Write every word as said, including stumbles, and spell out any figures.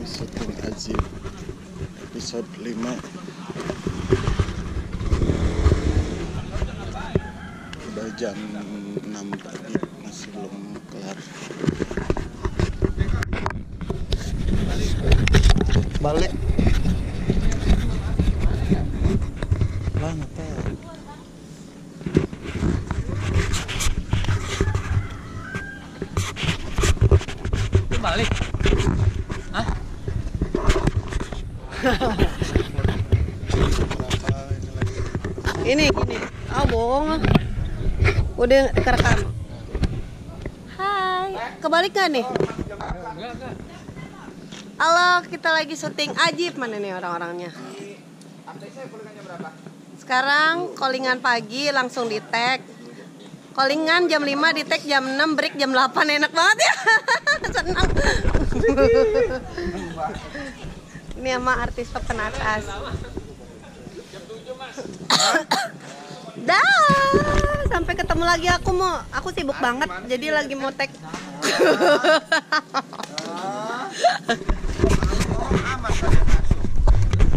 syuting Ajib episode lima. Udah jam enam pagi masih belum kelar. Balik banget ya. Balik. Hah? Ini gini. Ah, bohong. Udah kerekam. Hai. Kebalik gak nih? Halo, kita lagi syuting Ajib. Mana nih orang-orangnya? Sekarang callingan pagi langsung di tag. Callingan jam lima, di tag jam enam, break jam delapan. Enak banget ya. Senang. Ini sama artis papan atas. Dah, sampai ketemu lagi. Aku mau, aku sibuk banget, jadi lagi mau tag.